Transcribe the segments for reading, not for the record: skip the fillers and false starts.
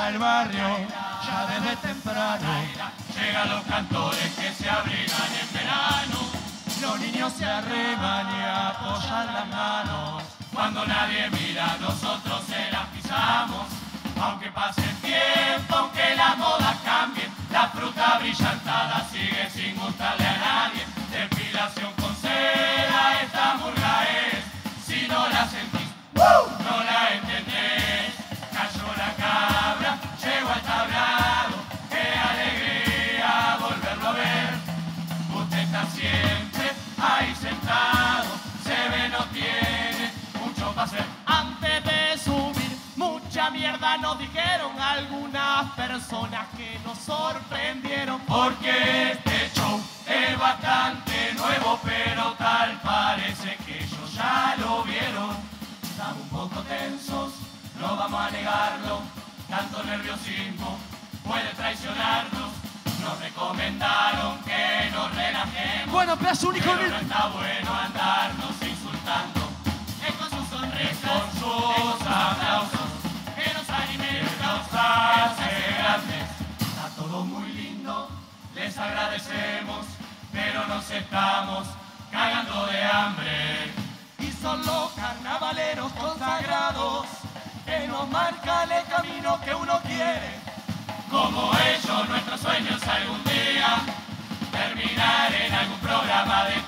para el barrio, ya desde temprano. Llegan los cantores que se abrigan en verano. Los niños se arreman y apoyan las manos. Cuando nadie mira, nosotros se las pisamos. Aunque pase el tiempo, aunque la moda cambie, la fruta brillantada sigue sin gustarle a nadie. Depilación con cera, esta murga es. Si no la sentís, no la entendés. Cayó la cabra, llegó al tablado. Qué alegría volverlo a ver. Usted está siempre ahí sentado. Se ve, no tiene mucho para hacer. Antes de subir, mucha mierda nos dijeron algunas personas que nos sorprendieron. Porque este show es bastante nuevo, pero tal parece que ellos ya lo vieron. Estamos un poco tensos, no vamos a negarlo. Tanto nerviosismo puede traicionarnos. Nos recomendaron que nos relajemos. Bueno, pedazo único pero no está bueno andarnos insultando. Es con sus sonrisas, con sus aplausos, que nos alimenta, que nos hace grandes. Está todo muy lindo, les agradecemos, pero nos estamos cagando de hambre. Y son los carnavaleros consagrados que nos marcan el camino que uno quiere. Como ellos, nuestros sueños algún día terminar en algún programa de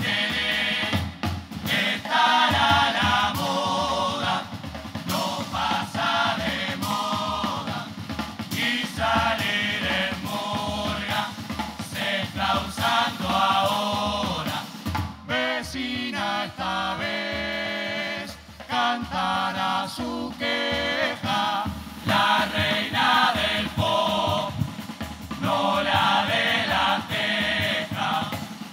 tele. Estará la moda, no pasa de moda, y salir en murga se está usando ahora. Vecina, esta vez cantará su queja. La reina del pop, no la de la teja.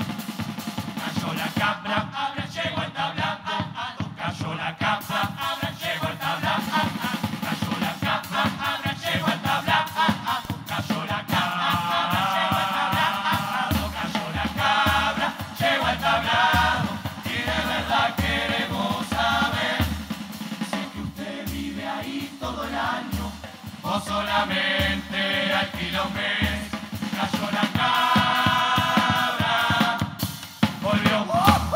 Cayó la cabra, abra, llegó el tablado. Cayó la cabra, abra, llegó el tablado. Cayó la cabra, abra, llegó el tablado. Cayó la cabra, abra, llegó el tablado. Cayó la cabra, llegó el tablado. Y de verdad queremos saber si que usted vive ahí todo el año o solamente alquila un mes. Cayó la cabra, volvió.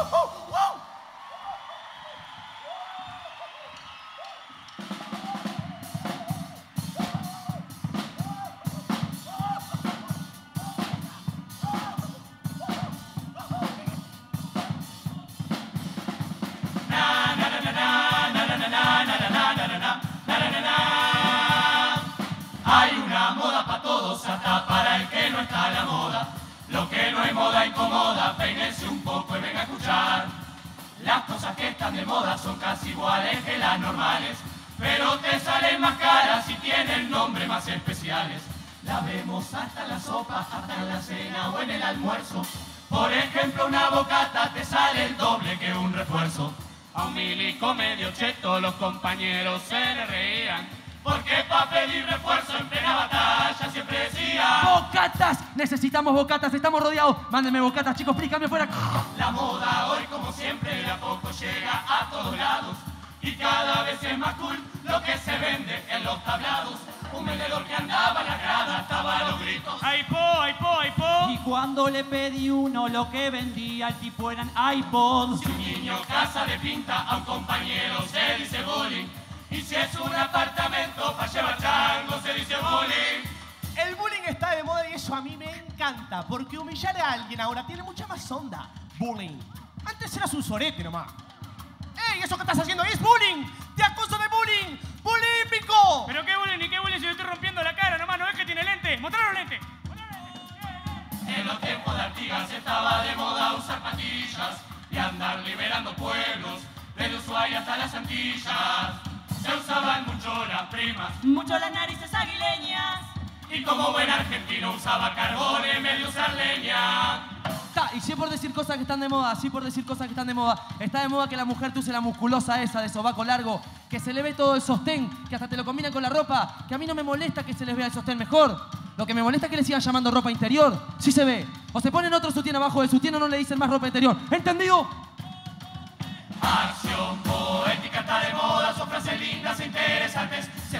Hay una moda para todos, hasta para el que no está a la moda. Lo que no es moda incomoda, peínense un poco y venga a escuchar. Las cosas que están de moda son casi iguales que las normales, pero te salen más caras y tienen nombres más especiales. La vemos hasta en la sopa, hasta en la cena o en el almuerzo. Por ejemplo, una bocata te sale el doble que un refuerzo. A un milico medio cheto los compañeros se le reían, porque pa' pedir refuerzo en plena batalla siempre decía: ¡Bocatas! Necesitamos bocatas, estamos rodeados. Mándenme bocatas, chicos, explícame fuera. La moda hoy, como siempre, de a poco llega a todos lados. Y cada vez es más cool lo que se vende en los tablados. Un vendedor que andaba en la grada estaba a los gritos: ¡Ay, po, ay, po, ay, po! Y cuando le pedí uno, lo que vendía el tipo eran iPods. Si un niño casa de pinta, a un compañero se dice bullying. Y si es un apartamento para llevar chango, se dice bullying. El bullying está de moda y eso a mí me encanta, porque humillar a alguien ahora tiene mucha más onda. Bullying. Antes eras un sorete nomás. ¡Ey, eso que estás haciendo ahí es bullying! ¡Te acuso de bullying! ¡Bulímico! ¿Pero qué bullying ni qué bullying si yo estoy rompiendo la cara nomás? ¿No ves que tiene lente? ¡Mostrá los lentes! En los tiempos de Artigas estaba de moda usar patillas y andar liberando pueblos, desde Ushuaia hasta las Antillas. Se usaban mucho las primas, Mucho las narices aguileñas. y como buen argentino usaba carbón en vez de usar leña. Y sí por decir cosas que están de moda, sí por decir cosas que están de moda. Está de moda que la mujer te use la musculosa esa de sobaco largo, que se le ve todo el sostén, que hasta te lo combina con la ropa, que a mí no me molesta que se les vea el sostén mejor. Lo que me molesta es que le sigan llamando ropa interior. Sí se ve. O se ponen otro sutién abajo del sutién o no le dicen más ropa interior. ¿Entendido? Acción poética está de moda, son frases lindas e interesantes. Se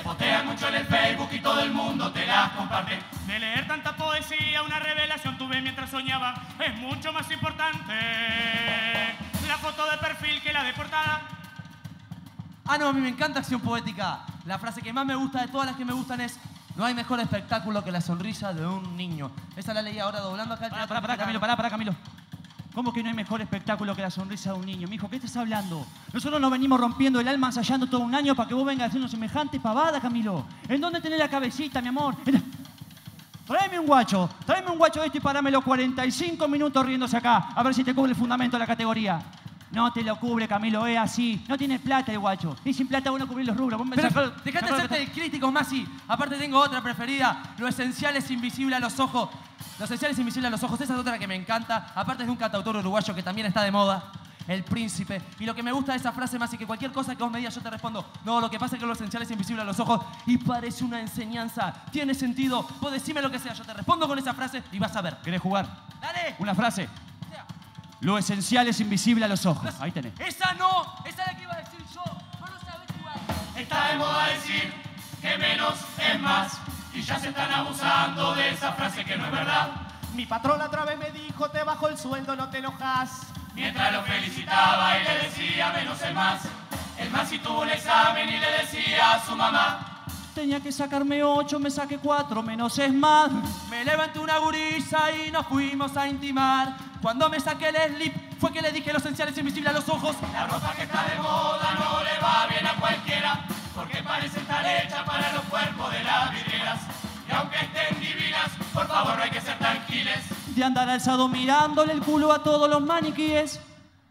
postean mucho en el Facebook y todo el mundo te las comparte. De leer tanta poesía, una revelación tuve mientras soñaba. Es mucho más importante la foto de perfil que la de portada. Ah, no, a mí me encanta Acción Poética. La frase que más me gusta de todas las que me gustan es: no hay mejor espectáculo que la sonrisa de un niño. Esa la leí ahora doblando acá el teatro. Pará, Camilo. ¿Cómo que no hay mejor espectáculo que la sonrisa de un niño? Mijo, ¿qué estás hablando? Nosotros nos venimos rompiendo el alma ensayando todo un año para que vos vengas haciendo semejante pavada, Camilo. ¿En dónde tenés la cabecita, mi amor? Tráeme un guacho de este y parámelo 45 minutos riéndose acá. A ver si te cubre el fundamento de la categoría. No te lo cubre, Camilo, es así. No tienes plata el guacho. Y sin plata vos no cubrís los rubros. Pero dejate de hacerte el crítico, Masi. Aparte tengo otra preferida. Lo esencial es invisible a los ojos. Lo esencial es invisible a los ojos. Esa es otra que me encanta. Aparte es de un cantautor uruguayo que también está de moda. El Príncipe. Y lo que me gusta de esa frase, Masi, que cualquier cosa que vos me digas yo te respondo: no, lo que pasa es que lo esencial es invisible a los ojos. Y parece una enseñanza. Tiene sentido. Vos decime lo que sea. Yo te respondo con esa frase y vas a ver. ¿Querés jugar? ¡Dale! Una frase. Lo esencial es invisible a los ojos. Ahí tenés. Esa no. Esa es la que iba a decir yo. No lo sabés jugar. Está de moda decir que menos es más. Y ya se están abusando de esa frase que no es verdad. Mi patrón la otra vez me dijo: te bajo el sueldo, no te enojas. Mientras lo felicitaba y le decía menos es más. El Masi tuvo un examen y le decía a su mamá: Tenía que sacarme 8, me saqué 4, menos es más. Me levanté una gurisa y nos fuimos a intimar. Cuando me saqué el slip fue que le dije: lo esencial es invisible a los ojos. La ropa que está de moda no le va bien a cualquiera, porque parece estar hecha para los cuerpos de las vidrieras. Y aunque estén divinas, por favor no hay que ser tranquiles. De andar alzado mirándole el culo a todos los maniquíes.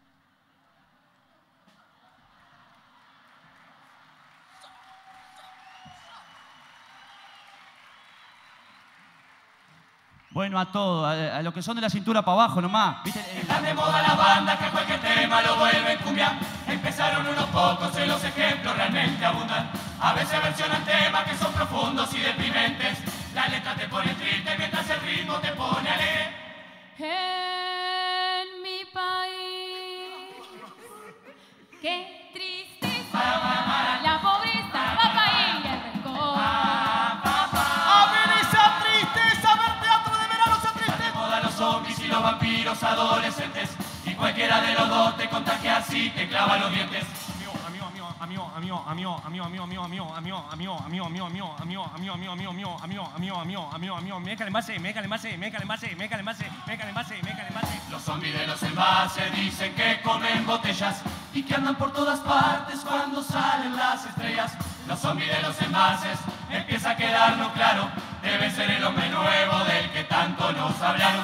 Bueno, a todo, a lo que son de la cintura para abajo nomás. ¿Viste? Están de moda las bandas que cualquier tema lo vuelven cumbia. Empezaron unos pocos y los ejemplos realmente abundan. A veces versionan temas que son profundos y deprimentes. La letra te pone triste mientras el ritmo te pone alegre. En mi país, qué tristeza, la pobreza, papá y el rencor. A ver esa tristeza, ver teatro de verano, esa tristeza. De moda los zombies y los vampiros adolescentes. Y cualquiera de los dos te contagia así, te clava los dientes. Los zombies de los envases dicen que comen botellas y que andan por todas partes cuando salen las estrellas. Los zombies de los envases empieza a quedarnos claro, debe ser el hombre nuevo del que tanto nos hablaron.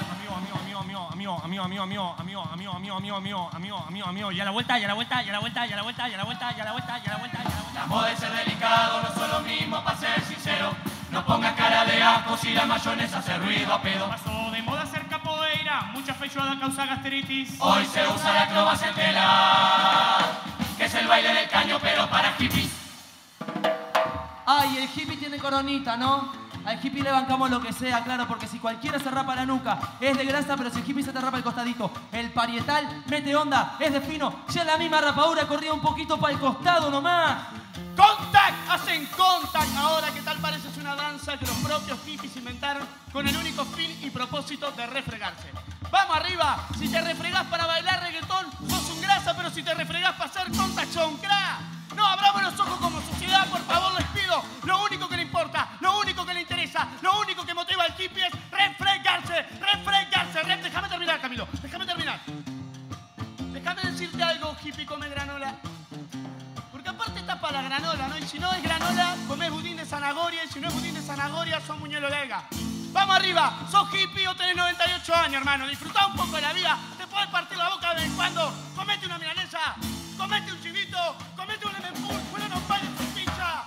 Y a la vuelta, y a la vuelta, y a la vuelta, y a la vuelta, y a la vuelta, y a la vuelta, y a la vuelta, y a la vuelta. La moda es ser delicado, no son lo mismo, para ser sincero. No pongas cara de asco si la mayonesa hace ruido a pedo. Pasó de moda ser capoeira, mucha feijoada causa gastritis. Hoy se usa la acrobacia tela, que es el baile del caño, pero para hippies. Ay, el hippie tiene coronita, ¿no? Al hippie le bancamos lo que sea, claro, porque si cualquiera se rapa la nuca, es de grasa, pero si el hippie se te rapa el costadito. El parietal mete onda, es de fino. Si es la misma rapadura, corría un poquito para el costado nomás. Contact, hacen contact ahora, que tal parece es una danza que los propios hippies inventaron con el único fin y propósito de refregarse. Vamos arriba, si te refregás para bailar reggaetón, sos un grasa, pero si te refregás para hacer contact, sos un crack. No abramos los ojos como sociedad, por favor, les pido. Lo único que le importa, lo único que le interesa, lo único que motiva al hippie es refregarse, refregarse. Déjame terminar, Camilo, déjame terminar. Déjame decirte algo, hippie, come granola. Porque aparte está para la granola, ¿no? Y si no es granola, comés budín de zanahoria. Y si no es budín de zanahoria, sos muñuelo lega. Vamos arriba, sos hippie o tenés 98 años, hermano. Disfrutá un poco de la vida, te podés partir la boca de vez en cuando. Comete una milanesa, comete un chivito, comete un lemon, una nopales con pincha.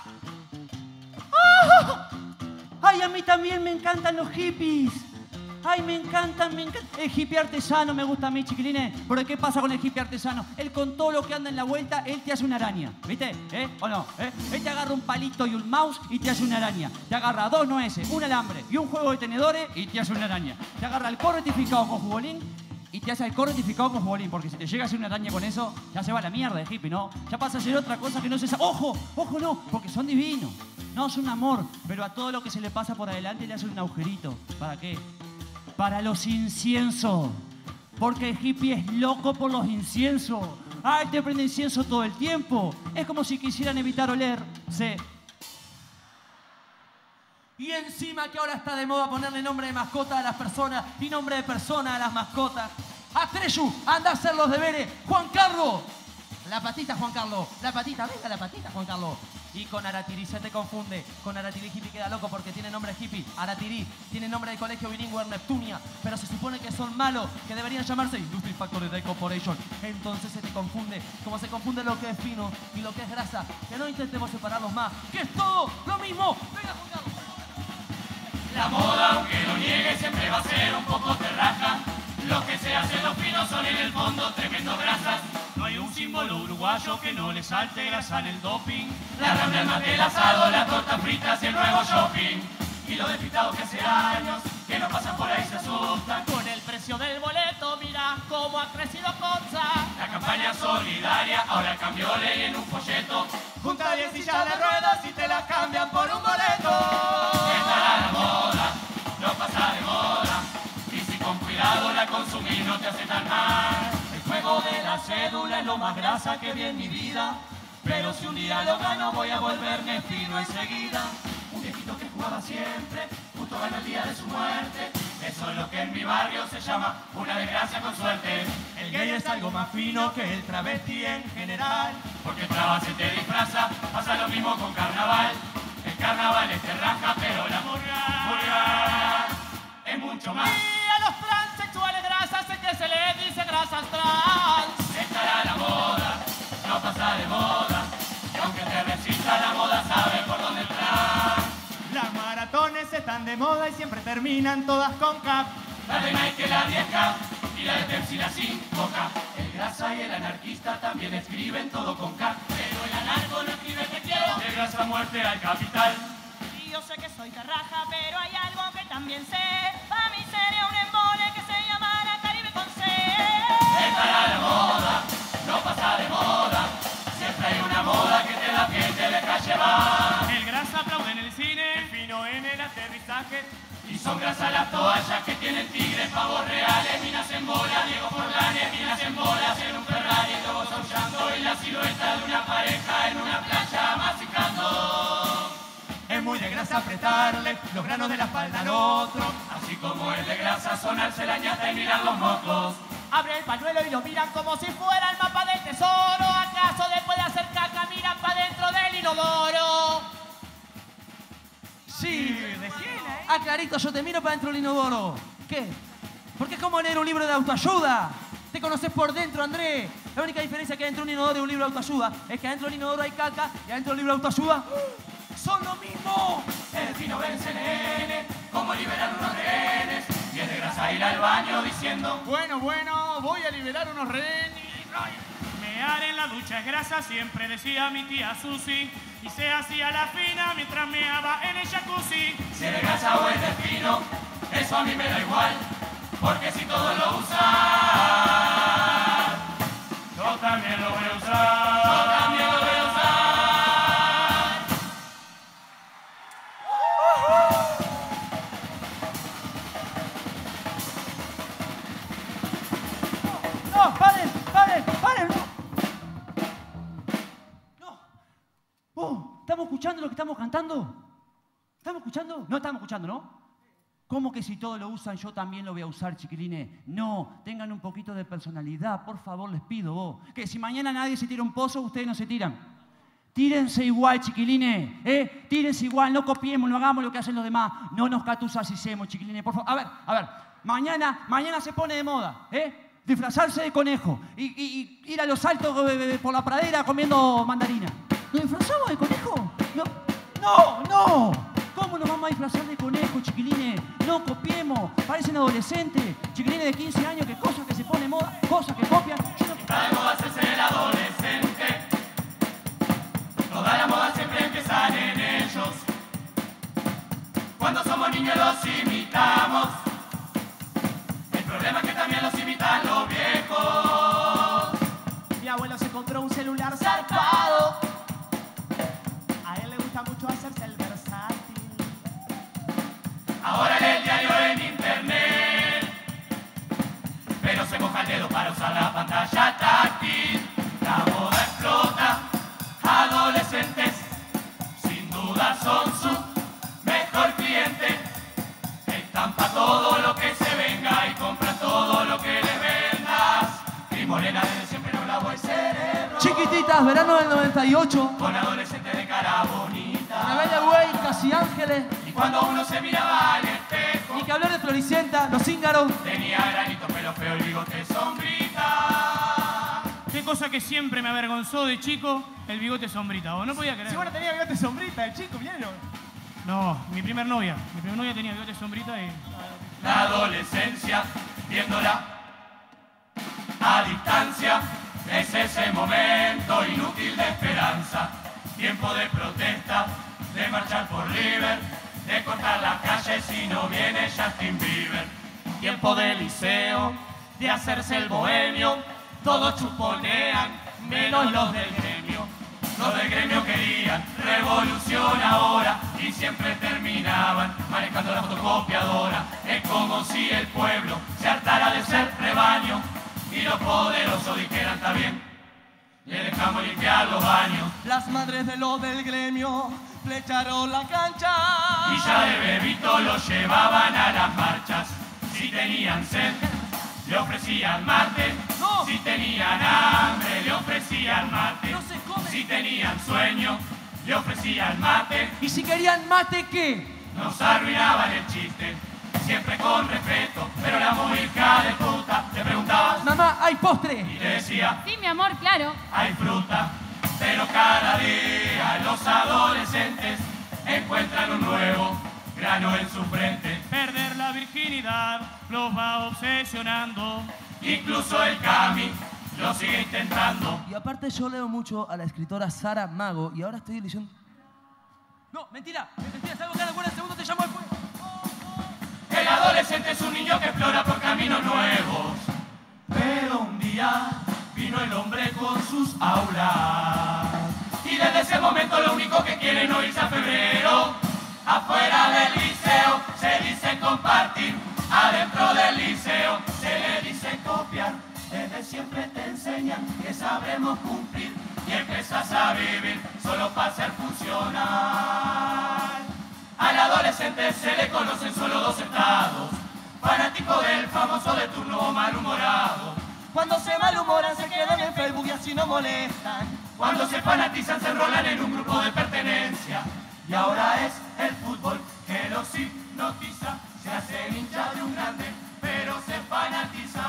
¡Ah! ¡Ay, a mí también me encantan los hippies! ¡Ay, me encantan, me encanta! El hippie artesano me gusta a mí, chiquilines. Pero ¿qué pasa con el hippie artesano? Él con todo lo que anda en la vuelta, él te hace una araña. ¿Viste? ¿O no? Él te agarra un palito y un mouse y te hace una araña. Te agarra 2 nueces, un alambre y un juego de tenedores y te hace una araña. Te agarra alcohol rectificado con jubolín y te hace alcohol rectificado con jubolín. Porque si te llega a hacer una araña con eso, ya se va a la mierda el hippie, ¿no? Ya pasa a ser otra cosa que no se sabe. ¡Ojo! ¡Ojo no! Porque son divinos. No, es un amor, pero a todo lo que se le pasa por adelante le hace un agujerito. ¿Para qué? Para los inciensos. Porque el hippie es loco por los inciensos. Ay, te prende incienso todo el tiempo. Es como si quisieran evitar olerse. Y encima que ahora está de moda ponerle nombre de mascota a las personas y nombre de persona a las mascotas. Atreyu, anda a hacer los deberes. Juan Carlos. La patita, Juan Carlos. La patita, venga la patita, Juan Carlos. Y con Aratiri se te confunde. Con Aratiri hippie queda loco porque tiene nombre hippie. Aratiri tiene nombre de colegio bilingüe Neptunia. Pero se supone que son malos, que deberían llamarse Industry Factory Day Corporation. Entonces se te confunde. Como se confunde lo que es fino y lo que es grasa. Que no intentemos separarlos más. Que es todo lo mismo. Venga, Juan Carlos. La moda, aunque lo niegue, siempre va a ser un poco terraja. Los que se hacen los finos son en el fondo tremendos grasas. No hay un símbolo uruguayo que no le salte grasa en el doping. La rambla, el mate, el asado, las tortas fritas y el nuevo shopping. Y los despistados que hace años que no pasan por ahí se asustan. Con el precio del boleto, mira cómo ha crecido Conza. La campaña solidaria ahora cambió ley en un folleto. Junta 10 sillas de ruedas y te las cambian por un boleto. Estará la moda, no pasa de moda. Y si con cuidado la consumís no te hace tan mal. El juego de la cédula es lo más grasa que vi en mi vida. Pero si un día lo gano voy a volverme fino enseguida. Un viejito que jugaba siempre, justo ganó el día de su muerte. Eso es lo que en mi barrio se llama una desgracia con suerte. El gay es algo más fino que el travesti en general. Porque traba se te disfraza, pasa lo mismo con carnaval. El carnaval es terraja, pero la murga es mucho más. Y a los transexuales grasas es que se les dice grasas trans. Estará la moda, no pasa de moda. Y aunque te resista la moda, sabe por dónde entrar. Las maratones están de moda y siempre terminan todas con cap. La de Nike, la 10K y la de Pepsi, la sin Coca. El grasa y el anarquista también escriben todo con K. Pero el anarco no escribe te quiero. De grasa muerte al capital. Y yo sé que soy terraja, pero hay algo que también sé. Para mí sería un embole que se llamara Caribe con C. Estará la moda, no pasa de moda. Siempre hay una moda que te da pie y te deja llevar. El grasa aplaude en el cine. El fino en el aterrizaje. Y son grasas las toallas que tienen tigres, pavos reales, minas en bola, Diego Forlane, minas en bolas en un Ferrari, lobos aullando y la silueta de una pareja en una playa masticando. Es muy de grasa apretarle los granos de la espalda al otro. Así como es de grasa sonarse la ñata y mirar los mocos. Abre el pañuelo y lo miran como si fuera el mapa del tesoro. ¿Acaso después de hacer caca miran para dentro del inodoro? Sí, clarito, yo te miro para dentro del inodoro. ¿Qué? Porque es como leer un libro de autoayuda. Te conoces por dentro, Andrés. La única diferencia que hay entre un inodoro y un libro de autoayuda es que adentro del inodoro hay caca y adentro del libro de autoayuda son lo mismo. El fino ve en CNN cómo liberar unos rehenes. Y es de grasa ir al baño diciendo: Bueno, voy a liberar unos rehenes. Mear en la ducha es grasa, siempre decía mi tía Susi. Y se hacía la fina mientras meaba en el jacuzzi. Si es de grasa o es de fino, eso a mí me da igual. Porque si todos lo usan, Yo también lo voy a usar. yo también lo voy a usar. ¡No, paren! No. ¿Estamos escuchando lo que estamos cantando? ¿Estamos escuchando? No estamos escuchando, ¿no? ¿Cómo que si todos lo usan, yo también lo voy a usar, chiquilines? No, tengan un poquito de personalidad, por favor, les pido vos. Que si mañana nadie se tira un pozo, ustedes no se tiran. Tírense igual, chiquilines, ¿eh? Tírense igual, no copiemos, no hagamos lo que hacen los demás. No nos catusasicemos, chiquilines, por favor. A ver, mañana se pone de moda, ¿eh? Disfrazarse de conejo y ir a los saltos por la pradera comiendo mandarina. ¿Nos disfrazamos de conejo? No. ¿Cómo nos vamos a disfrazar de conejo, chiquilines? No copiemos, parecen adolescentes. Chiquilines de 15 años, que cosas que se ponen de moda, cosas que copian. Está de moda ser el adolescente. Toda la moda siempre empieza en ellos. Cuando somos niños los imitamos. El problema es que también los imitan los viejos. Mi abuelo se compró un celular zarpado. A él le gusta mucho hacerse el para usar la pantalla táctil. La moda explota, adolescentes, sin duda son su mejor cliente. Están pa' todo lo que se venga y compran todo lo que le vendas. Y morena desde siempre no lavo el cerebro. Chiquititas, verano del 98. Con adolescentes de cara bonita. Rebelde Way, Casi Ángeles. Y cuando uno se miraba al espejo, Ni que hablar de Floricienta, Los Cíngaros. tenía granito, pelo feo y bigote sombrita. Qué cosa que siempre me avergonzó de chico, el bigote sombrita. ¿Vos no podía creer? Si bueno tenía bigote sombrita, el chico, ¿vieron? No, mi primer novia tenía bigote sombrita y... La adolescencia, viéndola a distancia, es ese momento inútil de esperanza. Tiempo de protesta, de marchar por River, de cortar las calles si no viene Justin Bieber. Tiempo de liceo, de hacerse el bohemio, todos chuponean, menos los del gremio. Los del gremio querían revolución ahora y siempre terminaban manejando la fotocopiadora. Es como si el pueblo se hartara de ser rebaño y los poderosos dijeran está bien, le dejamos limpiar los baños. Las madres de los del gremio flecharon la cancha. Y ya de bebito los llevaban a las marchas. Si tenían sed, le ofrecían mate. No. Si tenían hambre, le ofrecían mate. No se come. Si tenían sueño, le ofrecían mate. Y si querían mate, ¿qué? Nos arruinaban el chiste, siempre con respeto. Pero la muy hija de puta le preguntaba Mamá, hay postre. y le decía, Sí, mi amor, claro. hay fruta. Pero cada día los adolescentes encuentran un nuevo grano en su frente. Perder la virginidad los va obsesionando. Incluso el Cami lo sigue intentando. Y aparte yo leo mucho a la escritora Sara Mago y ahora estoy leyendo... No, mentira, es algo que en el segundo te llamo después. El adolescente es un niño que explora por caminos nuevos. Pero un día vino el hombre con sus aulas. Y desde ese momento lo único que quiere es no irse a febrero. Afuera del liceo se dice compartir. Adentro del liceo se le dice copiar. Desde siempre te enseñan que sabremos cumplir. Y empiezas a vivir solo para ser funcional. Al adolescente se le conocen solo dos estados: fanático del famoso de turno o malhumorado. Cuando se malhumoran se quedan en Facebook y así no molestan. Cuando se fanatizan se enrolan en un grupo de pertenencia. Y ahora es el fútbol que los hipnotiza. Se hacen hinchas de un grande, pero se fanatizan.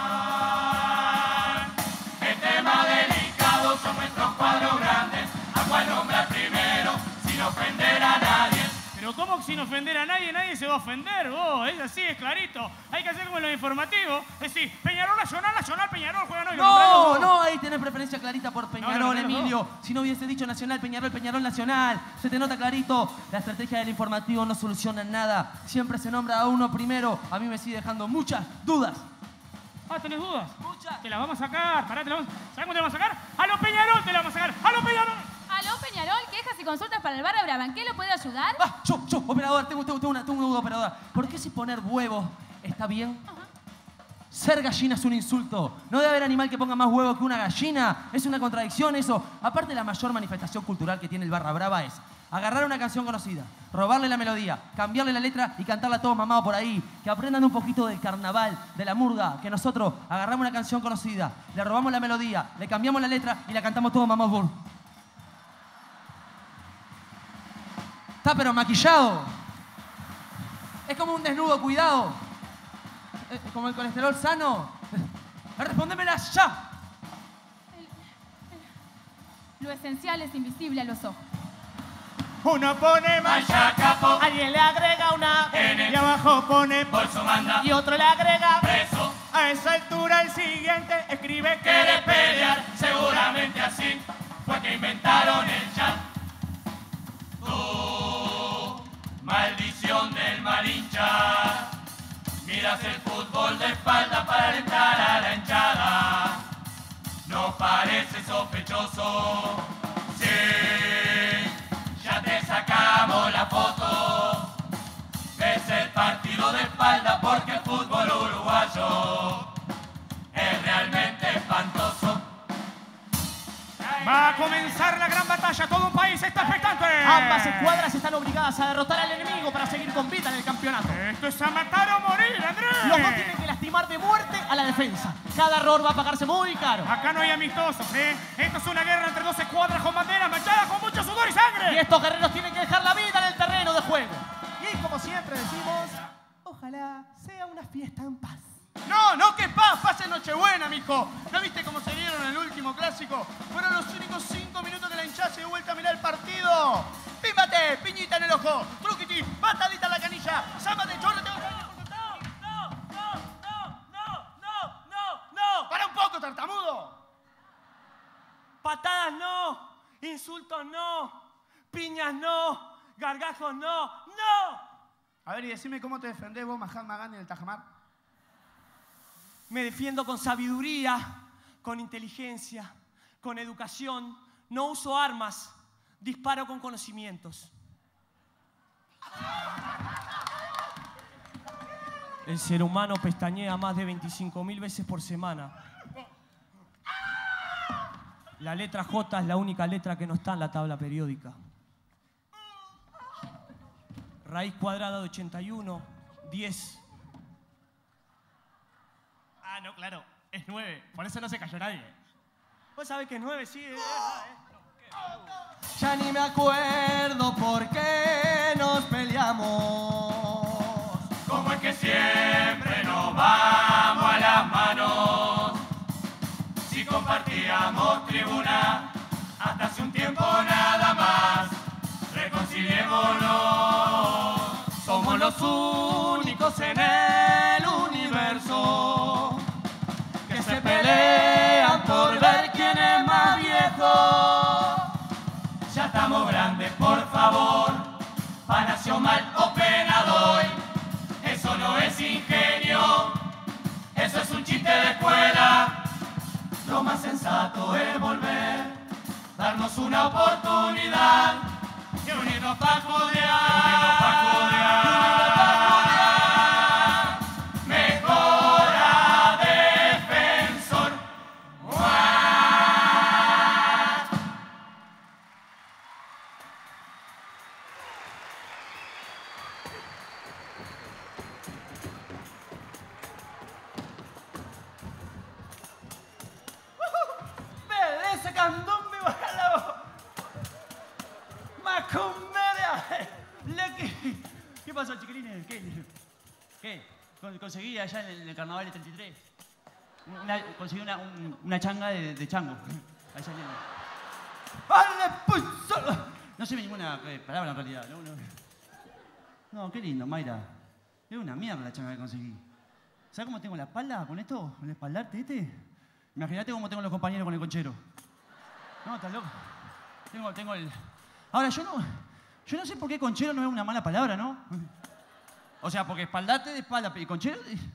El tema delicado son nuestros cuadros grandes. ¿A cuál nombrar primero sin ofender a nadie? Pero ¿cómo que sin ofender a nadie? Nadie se va a ofender, vos. Es así, es clarito. Hay que hacer como en los informativos. Es decir, Peñarol, Nacional, Peñarol, juegan hoy. No, no, ahí tenés preferencia clarita por Peñarol, No, no, no, Emilio. Si no hubiese dicho Nacional, Peñarol, Nacional. Se te nota clarito. La estrategia del informativo no soluciona nada. Siempre se nombra a uno primero. A mí me sigue dejando muchas dudas. Ah, ¿tenés dudas? Muchas. Te las vamos a sacar. Pará, ¿sabés cómo te la vamos a sacar? ¡A los Peñarol te la vamos a sacar! ¡A los Peñarol! Aló, Peñarol, quejas y consultas para el Barra Brava. ¿En qué lo puedo ayudar? Ah, yo, operador, tengo una duda, operador. ¿Por qué si poner huevos está bien? Ser gallina es un insulto. No debe haber animal que ponga más huevo que una gallina. Es una contradicción eso. Aparte, la mayor manifestación cultural que tiene el Barra Brava es agarrar una canción conocida, robarle la melodía, cambiarle la letra y cantarla todos mamados por ahí. Que aprendan un poquito del carnaval, de la murga, que nosotros agarramos una canción conocida, le robamos la melodía, le cambiamos la letra y la cantamos todos mamados por... Está pero maquillado. Es como un desnudo cuidado. Como el colesterol sano. Respóndemela ya. Lo esencial es invisible a los ojos. Uno pone Mancha capo, Alguien le agrega una N, y abajo pone... bolso manda, y otro le agrega. preso. A esa altura el siguiente escribe que... Quiere pelear, seguramente así fue que inventaron el chat. Tú, maldición del malincha, miras el fútbol de espalda para alentar a la hinchada. No parece sospechoso, sí, ya te sacamos la foto. Ves el partido de espalda porque el fútbol uruguayo es realmente Va a comenzar la gran batalla. Todo un país está expectante. Ambas escuadras están obligadas a derrotar al enemigo para seguir con vida en el campeonato. Esto es a matar o morir, Andrés. Los dos tienen que lastimar de muerte a la defensa. Cada error va a pagarse muy caro. Acá no hay amistosos, ¿eh? Esto es una guerra entre dos escuadras con banderas manchadas con mucho sudor y sangre. Y estos guerreros tienen que dejar la vida en el terreno de juego. Y como siempre decimos, ojalá sea una fiesta en paz. No, qué paz, pase Nochebuena, mijo. ¿No viste cómo se dieron el último clásico? Fueron los únicos 5 minutos que la hinchada se dio vuelta a mirar el partido. ¡Pímbate! ¡Piñita en el ojo! ¡Truquiti! ¡Patadita en la canilla! ¡Sámate, chorro! ¡No! ¡Para un poco, tartamudo! Patadas no, insultos no, piñas no, gargajos no. A ver, y decime cómo te defendés vos, Mahatma Gandhi, en el Tajamar. Me defiendo con sabiduría, con inteligencia, con educación. No uso armas, disparo con conocimientos. El ser humano pestañea más de 25.000 veces por semana. La letra J es la única letra que no está en la tabla periódica. Raíz cuadrada de 81, 10. Ah, no, claro. Es 9. Por eso no se cayó nadie. Vos sabés que es 9, sí. Ya ni me acuerdo por qué nos peleamos. Como es que siempre nos vamos a las manos. Si compartíamos tribuna hasta hace un tiempo nada más. Reconciliémonos. Somos los únicos en el universo que se pelean por ver quién es más viejo. Ya estamos grandes, por favor. Panación mal o pena doy. Eso no es ingenio. Eso es un chiste de escuela. Lo más sensato es volver, darnos una oportunidad y unirnos para jodear. Mejora defensor. ¡Ese candón me baja la voz! ¡Macomedia! ¿Qué pasó, chiquilines? ¿Qué? Conseguí allá en el carnaval de 33. Conseguí una changa de chango. Allá ¡Vale, pues! No sé ninguna palabra en realidad. No, qué lindo, Mayra. Es una mierda la changa que conseguí. ¿Sabes cómo tengo la espalda con esto? ¿Con el espaldarte este? Imagínate cómo tengo los compañeros con el conchero. No, estás loco. Tengo el... Ahora, yo no sé por qué conchero no es una mala palabra, ¿no? O sea, porque espaldarte de espalda y conchero...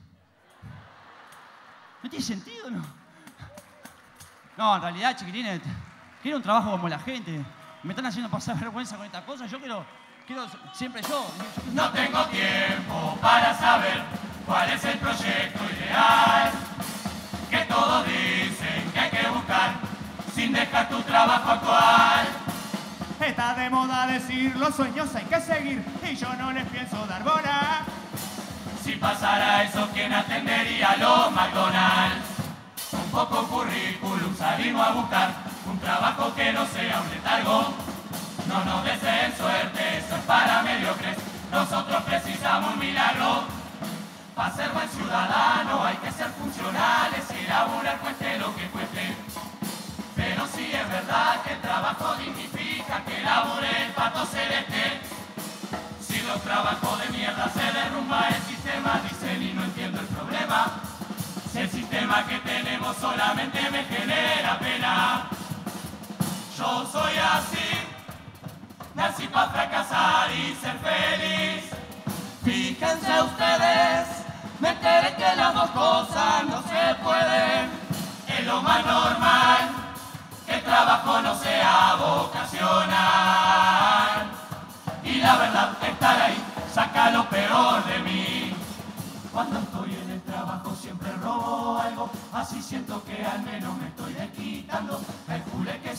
No tiene sentido, ¿no? No, en realidad, chiquilines, quiero un trabajo como la gente. Me están haciendo pasar vergüenza con estas cosas. Yo quiero siempre yo. No tengo tiempo para saber cuál es el proyecto ideal que todos dicen que hay que buscar sin dejar tu trabajo actual. Está de moda decir los sueños hay que seguir y yo no les pienso dar bola. Si pasara eso, ¿quién atendería los McDonald's? Un poco currículum salimos a buscar un trabajo que no sea un letargo. No nos deseen suerte, eso es para mediocres. Nosotros precisamos un milagro. Para ser buen ciudadano hay que ser funcionales y laburar cueste lo que cueste. Pero sí es verdad que el trabajo dignifica que labure el pato celeste. Si los trabajos de mierda se derrumba el sistema, dicen y no entiendo el problema. Si el sistema que tenemos solamente me genera pena. Yo soy así, nací para fracasar y ser feliz. Fíjense ustedes, me enteré que las dos cosas no se pueden. Es lo más normal que el trabajo no sea vocacional. Y la verdad, estar ahí saca lo peor de mí. Cuando estoy en el trabajo siempre robo algo, así siento que al menos me estoy desquitando. Calcule que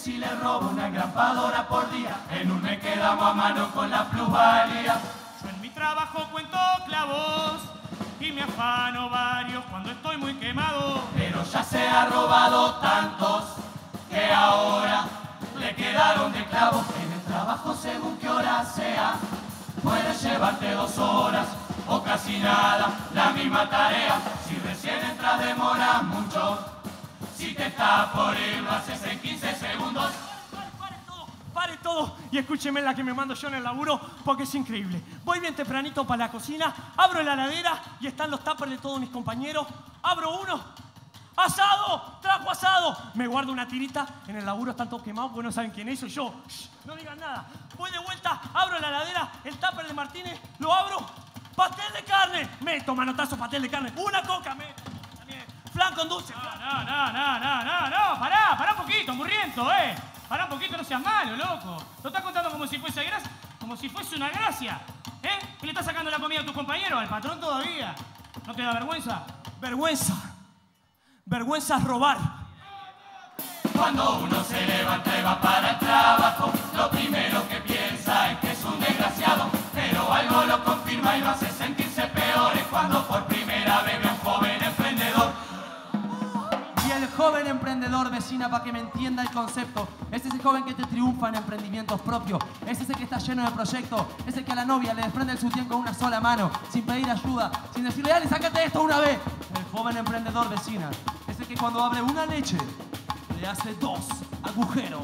si le robo una engrampadora por día, en un mes quedamos a mano con la plusvalía. Yo en mi trabajo cuento clavos y me afano varios cuando estoy muy quemado. Pero ya se ha robado tantos que ahora le quedaron de clavos. En el trabajo, según qué hora sea, puedes llevarte 2 horas o casi nada, la misma tarea. Si recién entras demoras mucho, si te estás por ir lo haces en 15 segundos. Pare todo y escúcheme la que me mando yo en el laburo porque es increíble. Voy bien tempranito para la cocina, abro la heladera y están los tuppers de todos mis compañeros. Abro uno, ¡asado! ¡Trajo asado! Me guardo una tirita, en el laburo están todos quemados porque no saben quién es, soy yo. Shh, no digan nada. Voy de vuelta, abro la heladera, el tupper de Martínez, lo abro. ¡Pastel de carne! Meto manotazo, pastel de carne. Una coca, también. Flan con dulce. No, pará un poquito, murriento, Pará un poquito, no seas malo, loco. Lo estás contando como si fuese gracia, como si fuese una gracia, ¿Y le estás sacando la comida a tus compañeros, al patrón todavía? ¿No te da vergüenza? Vergüenza es robar. Cuando uno se levanta y va para el trabajo, lo primero que piensa es que es un desgraciado, pero algo lo confirma y lo hace sentirse peor. Es cuando por primera vez ve a un joven emprendedor. Y el joven emprendedor, vecina, para que me entienda el concepto, es ese joven que te triunfa en emprendimientos propios, es ese que está lleno de proyectos, es el que a la novia le desprende el sutién con una sola mano, sin pedir ayuda, sin decirle, dale, sácate esto una vez. El joven emprendedor, vecina, es el que cuando abre una leche, le hace 2 agujeros.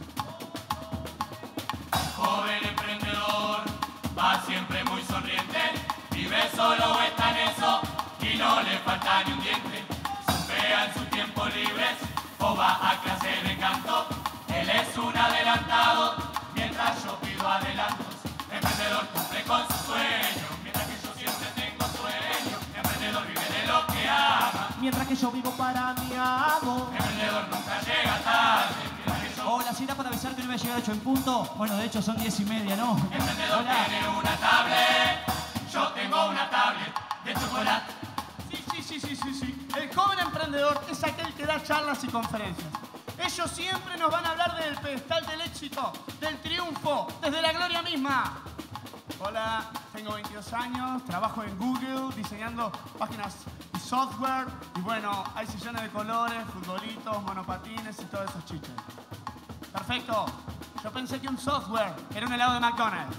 Joven emprendedor, va siempre muy sonriente, vive solo o está en eso y no le falta ni un diente. Surfea en sus tiempos libres o va a clase de canto. Él es un adelantado mientras yo pido adelantos. Emprendedor cumple con su sueño mientras que yo siempre tengo sueño. Emprendedor vive de lo que ama mientras que yo vivo para mi amo. Emprendedor nunca llega tarde. Hola, si era para avisar que no iba a llegar 8 en punto. Bueno, de hecho son 10:30, ¿no? Emprendedor Hola. tiene una tablet, yo tengo una tablet de chocolate. Sí. El joven emprendedor es aquel que da charlas y conferencias. Ellos siempre nos van a hablar del pedestal del éxito, del triunfo, desde la gloria misma. Hola, tengo 22 años, trabajo en Google diseñando páginas y software. Y bueno, hay sillones de colores, futbolitos, monopatines y todos esos chiches. Perfecto. Yo pensé que un software era un helado de McDonald's.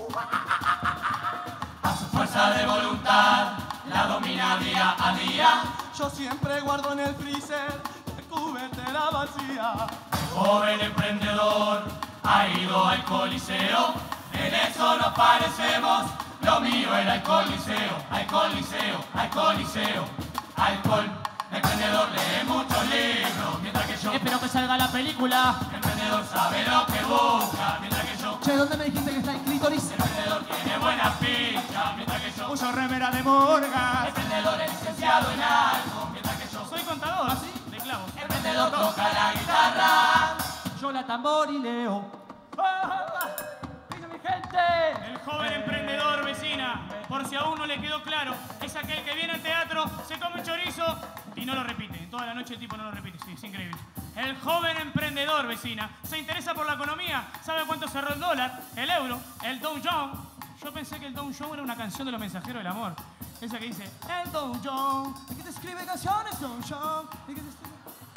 A su fuerza de voluntad la domina día a día. Yo siempre guardo en el freezer la cubetera vacía. El joven emprendedor ha ido al coliseo. En eso nos parecemos. Lo mío era el coliseo, al coliseo, al coliseo. Alcohol. Emprendedor lee muchos libros, mientras que yo... Espero que salga la película. Emprendedor sabe lo que busca, mientras que yo... Che, ¿dónde me dijiste que está el clítoris? Emprendedor tiene buena ficha, mientras que yo... Uso remera de Morgan. Emprendedor es licenciado en algo, mientras que yo... Soy contador, ¿sí? De clavos. Emprendedor toca la guitarra. Yo la tamborileo. ¡Vino mi gente! El joven emprendedor, vecina, por si aún no le quedó claro, es aquel que viene al teatro, se come un chorizo y no lo repite. Toda la noche el tipo no lo repite, sí, es increíble. El joven emprendedor, vecina, se interesa por la economía, sabe cuánto cerró el dólar, el euro, el Dow Jones. Yo pensé que el Dow Jones era una canción de los mensajeros del amor. Esa que dice, el Dow Jones, el que te escribe canciones, Dow Jones, el que te escribe...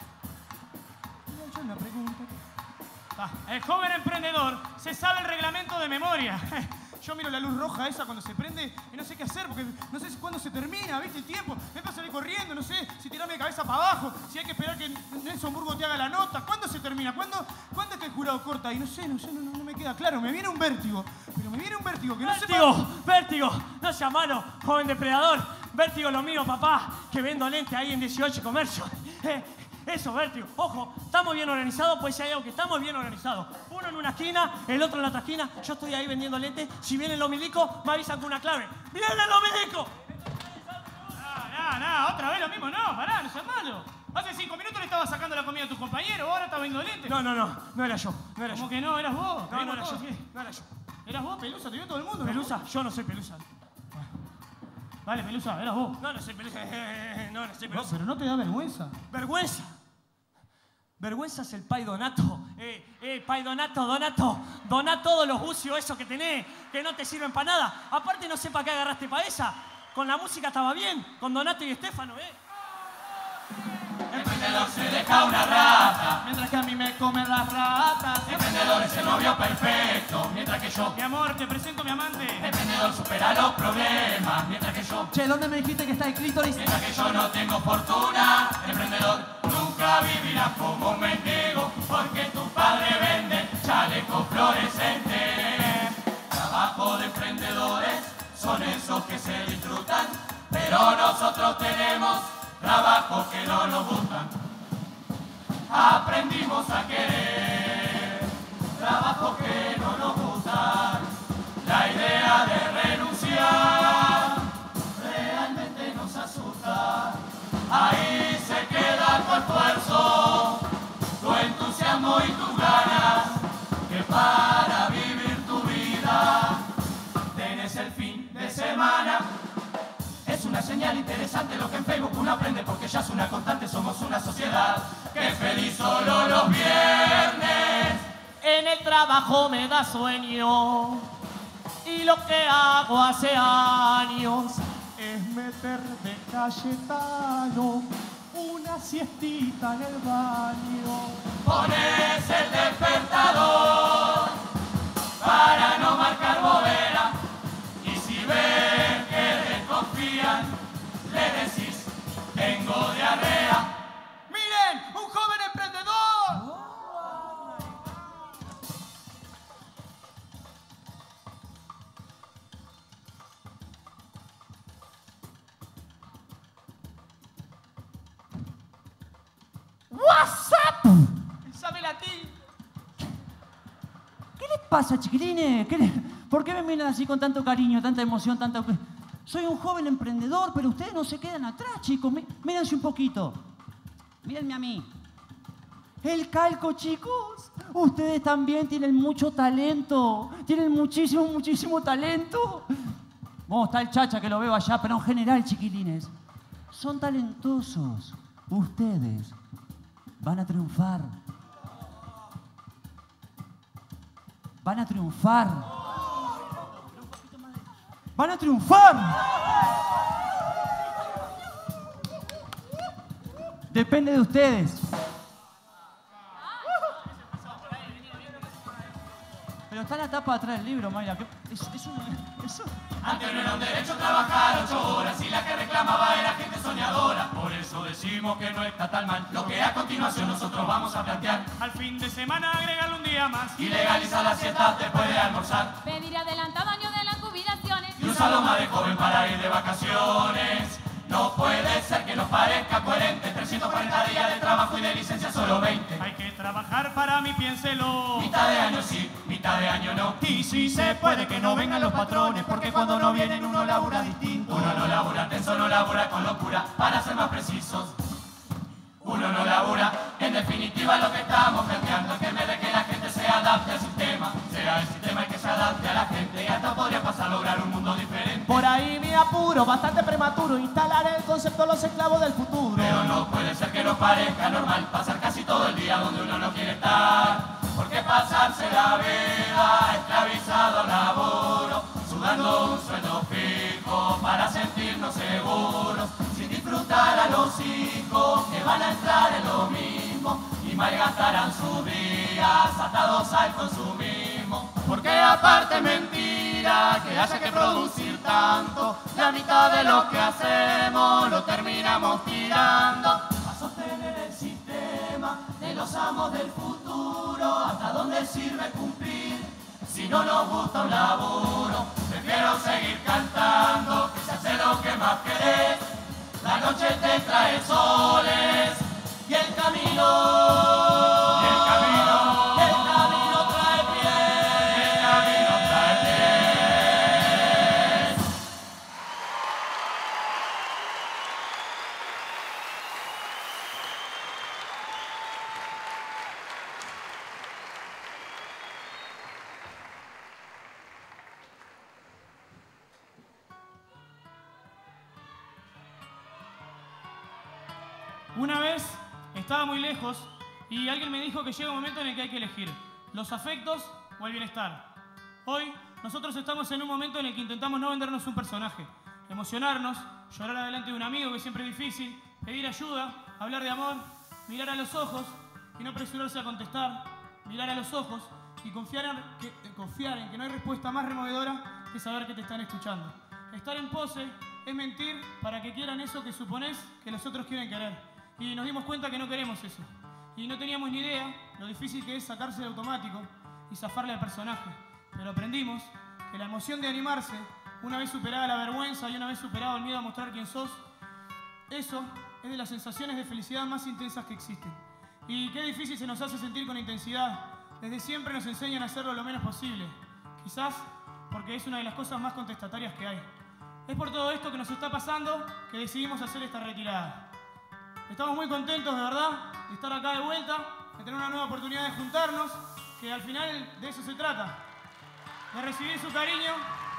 Una pregunta. El joven emprendedor se sabe el reglamento de memoria. Yo miro la luz roja esa cuando se prende y no sé qué hacer porque no sé cuándo se termina, ¿viste? El tiempo. Me pasa salir corriendo, no sé si tirarme de cabeza para abajo, si hay que esperar que Nelson Burgo te haga la nota. ¿Cuándo se termina? ¿Cuándo es que el jurado corta? Y no me queda claro. Me viene un vértigo. Pero me viene un vértigo que no sé... ¡Vértigo! No sea malo, joven depredador. Vértigo lo mío, papá, que vendo lente ahí en 18 Comercio. Eso, vértigo. Ojo, estamos bien organizados, pues si hay algo que estamos bien organizados. Uno en una esquina, el otro en la otra esquina. Yo estoy ahí vendiendo lentes. Si vienen los milicos, me avisan con una clave. ¡Vienen los milicos! No, otra vez lo mismo, no, pará, no seas malo. Hace 5 minutos le estabas sacando la comida a tus compañeros, ahora estás vendiendo lentes. No era yo. ¿Cómo que no? ¿Eras vos? No era yo. ¿Eras vos, Pelusa? ¿Te vio todo el mundo? ¿Pelusa? Yo no soy Pelusa. Vale, Pelusa, eras vos. No soy Pelusa. No soy Pelusa. No, pero no te da vergüenza. ¿Vergüenza? Vergüenza es el Pai Donato. Pai Donato, Donato. Doná todos los bucios esos que tenés, que no te sirven para nada. Aparte no sé para qué agarraste para esa. Con la música estaba bien, con Donato y Estefano, El emprendedor se deja una rata, Mientras que a mí me comen las ratas. el emprendedor es el novio perfecto, mientras que yo, Mi amor, te presento a mi amante. el emprendedor supera los problemas, mientras que yo, Che, ¿dónde me dijiste que está el clítoris? mientras que yo no tengo fortuna, el emprendedor nunca vivirá como un mendigo, porque tu padre vende chalecos fluorescentes. Trabajo de emprendedores son esos que se disfrutan, pero nosotros tenemos trabajos que no nos gustan. Aprendimos a querer trabajos que no nos gustan. La idea de renunciar realmente nos asusta. Ahí se queda tu esfuerzo, tu entusiasmo y tus ganas, que para vivir tu vida tenés el fin de semana. Es una señal interesante lo que en Facebook uno aprende, porque ya es una constante, somos una sociedad que es feliz solo los viernes. En el trabajo me da sueño y lo que hago hace años es meter de Cayetano una siestita en el baño. Pones el despertador para no marcar bobera, y si ven que desconfían, le decís, tengo diarrea. ¡Miren! ¡Un joven emprendedor! ¡WhatsApp! ¡Sabe latín! ¿Qué les pasa, chiquilines? ¿Por qué me miran así con tanto cariño, tanta emoción, tanta... Soy un joven emprendedor, pero ustedes no se quedan atrás, chicos. Mírense un poquito. Mírenme a mí. El calco, chicos. Ustedes también tienen mucho talento. Tienen muchísimo, muchísimo talento. Vamos, está el Chacha que lo veo allá, pero en general, chiquilines, son talentosos. Ustedes van a triunfar. Van a triunfar. ¡Van a triunfar! Depende de ustedes. Pero está la tapa atrás del libro, Mayra. Eso. Antes no era un derecho trabajar 8 horas, y la que reclamaba era gente soñadora. Por eso decimos que no está tan mal lo que a continuación nosotros vamos a plantear. Al fin de semana agregarle un día más. Y legalizar la siesta después de almorzar. Pedir adelantado año de las jubilaciones. Y un salón de joven para ir de vacaciones. No puede ser que nos parezca coherente 340 días de trabajo y de licencia solo 20. Hay que trabajar para mí, piénselo. Mitad de año sí, mitad de año no. Y si se puede que no vengan los patrones, porque cuando no vienen uno labura distinto. Uno no labura tenso, no labura con locura, para ser más precisos. Uno no labura, en definitiva lo que estamos planteando es que en vez de que la gente se adapte al sistema, sea el sistema el que se adapte a la gente, y hasta podría pasar a lograr un mundo diferente. Por ahí me apuro, bastante prematuro, instalar el concepto de los esclavos del futuro. Pero no puede ser que nos parezca normal pasar casi todo el día donde uno no quiere estar. Porque pasarse la vida esclavizado al laburo, sudando un sueldo fijo para sentirnos seguros, sin disfrutar a los hijos que van a entrar en lo mismo y malgastarán sus días atados al consumismo. Porque aparte mentira que haya que producir tanto, la mitad de lo que hacemos lo terminamos tirando a sostener el sistema de los amos del futuro. ¿Hasta dónde sirve cumplir si no nos gusta un laburo? Prefiero seguir cantando, que se hace lo que más querés. La noche te trae soles y el camino trae pies. El camino trae pies. Una vez estaba muy lejos Y alguien me dijo que llega un momento en el que hay que elegir los afectos o el bienestar. Hoy nosotros estamos en un momento en el que intentamos no vendernos un personaje, emocionarnos, llorar adelante de un amigo que siempre es difícil, pedir ayuda, hablar de amor, mirar a los ojos y no apresurarse a contestar, mirar a los ojos y confiar en que no hay respuesta más removedora que saber que te están escuchando. Estar en pose es mentir para que quieran eso que suponés que los otros quieren querer. Y nos dimos cuenta que no queremos eso. Y no teníamos ni idea lo difícil que es sacarse de automático y zafarle al personaje. Pero aprendimos que la emoción de animarse, una vez superada la vergüenza y una vez superado el miedo a mostrar quién sos, eso es de las sensaciones de felicidad más intensas que existen. Y qué difícil se nos hace sentir con intensidad. Desde siempre nos enseñan a hacerlo lo menos posible. Quizás porque es una de las cosas más contestatarias que hay. Es por todo esto que nos está pasando que decidimos hacer esta retirada. Estamos muy contentos, de verdad, de estar acá de vuelta, de tener una nueva oportunidad de juntarnos, que al final de eso se trata, de recibir su cariño.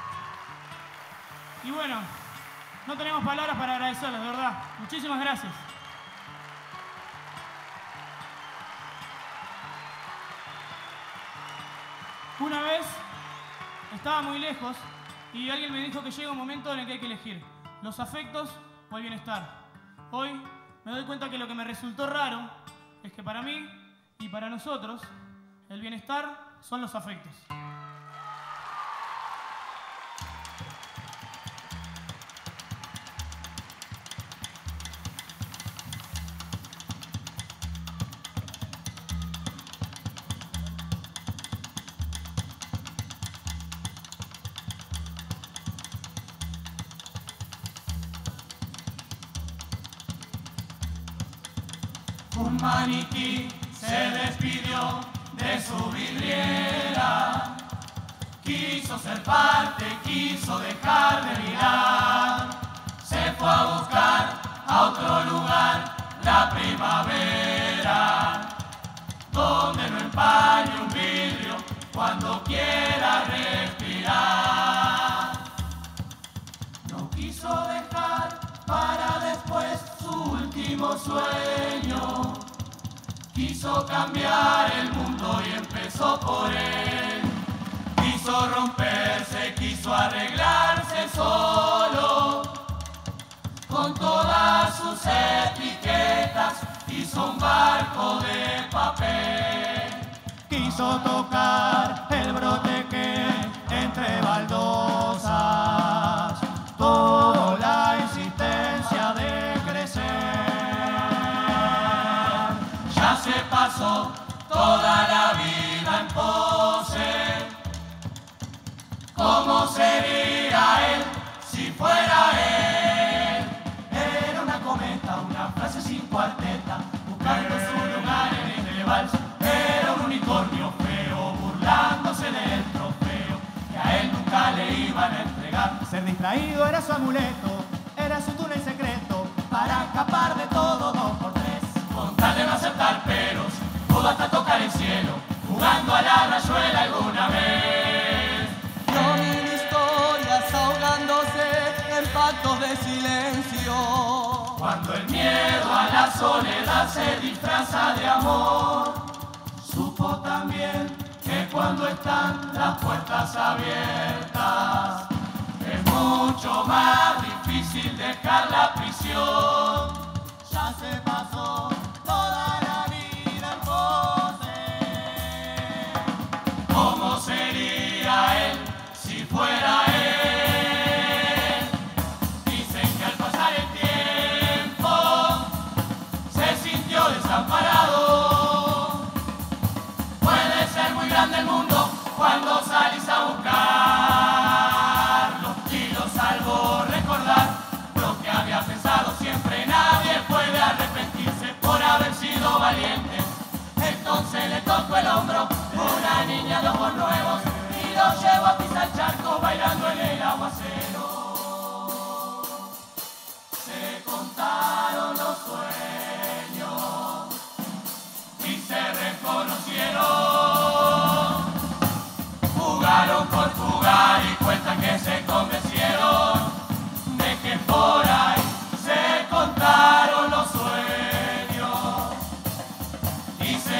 Y bueno, no tenemos palabras para agradecerles, de verdad. Muchísimas gracias. Una vez estaba muy lejos y alguien me dijo que llega un momento en el que hay que elegir los afectos o el bienestar. Hoy me doy cuenta que lo que me resultó raro es que para mí y para nosotros el bienestar son los afectos. Un maniquí se despidió de su vidriera, quiso ser parte, quiso dejar de mirar, se fue a buscar a otro lugar la primavera, donde no empañe un vidrio cuando quiera respirar. No quiso dejar para después su último sueño, quiso cambiar el mundo y empezó por él. Quiso romperse, quiso arreglarse solo, con todas sus etiquetas hizo un barco de papel. Quiso tocar el brote que entre baldosas toda la insistencia de crecer. Ya se pasó toda la vida en pose. ¿Cómo sería él si fuera él? Era una cometa, una frase sin cuarteta, buscando su lugar en este vals. Era un unicornio feo, burlándose del trofeo que a él nunca le iban a entregar. Ser distraído era su amuleto, era su túnel secreto para escapar de todo 2x3. Con tal de no aceptar peros, pudo hasta tocar el cielo, jugando a la rayuela alguna vez. No mil historias ahogándose en pactos de silencio. Cuando el miedo a la soledad se disfraza de amor, supo también que cuando están las puertas abiertas es mucho más difícil dejar la prisión. Ya se pasó toda la vida en pose. ¿Cómo sería él si fuera él? Dicen que al pasar el tiempo se sintió desamparado. Puede ser muy grande el mundo cuando salís a buscarlo, y lo salvo recordar lo que había pensado siempre. Nadie puede arrepentirse por haber sido valiente. Entonces le tocó el hombro una niña de ojos nuevos y lo llevó a pisar charco bailando en el aguacero. Se contaron los sueños y se reconocieron. Jugaron por jugar y cuentan que se convencieron de que por ahí se contaron los sueños y se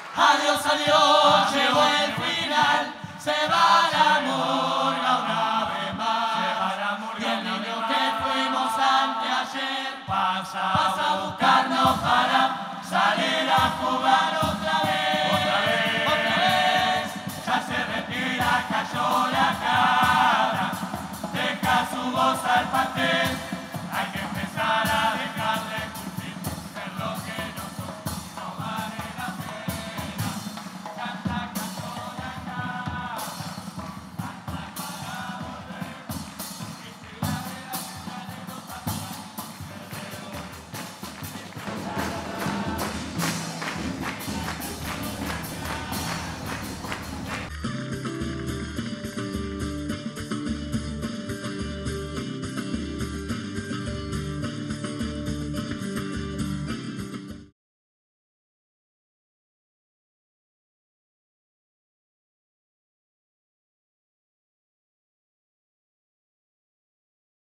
Adiós, adiós, llegó el final, se va la murga una vez más. Y el niño que fuimos anteayer pasa a buscarnos para salir a jugar otra vez. Otra vez, ya se retira, cayó la cara, deja su voz al pastel.